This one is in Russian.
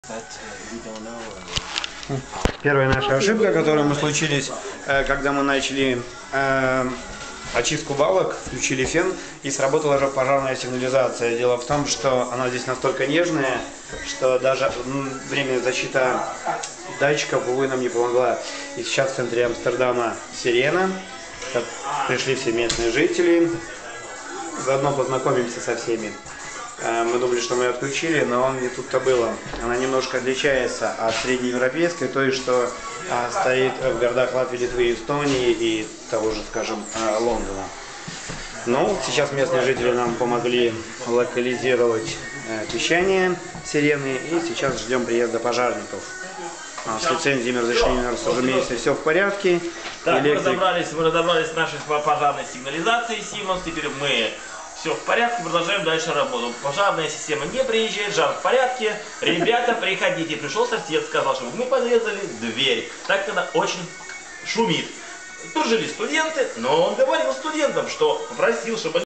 Первая наша ошибка, которую мы случились, когда мы начали очистку балок, включили фен и сработала же пожарная сигнализация. Дело в том, что она здесь настолько нежная, что даже временная защита датчиков, увы, нам не помогла. И сейчас в центре Амстердама сирена. Пришли все местные жители. Заодно познакомимся со всеми. Мы думали, что мы ее отключили, но не тут-то было. Она немножко отличается от среднеевропейской, той, что стоит в городах Латвии, Литвы, Эстонии и того же, скажем, Лондона. Ну, сейчас местные жители нам помогли локализировать пищание сирены, и сейчас ждем приезда пожарников. С лицензиями, разрешениями, разумеется, все в порядке. Так, мы разобрались с нашей пожарной сигнализацией Siemens, теперь мы все в порядке, продолжаем дальше работу. Пожарная система не приезжает, жар в порядке. Ребята, приходите. Пришел сосед, сказал, чтобы мы подрезали дверь, так как она очень шумит. Тут жили студенты, но он говорил студентам, что попросил, чтобы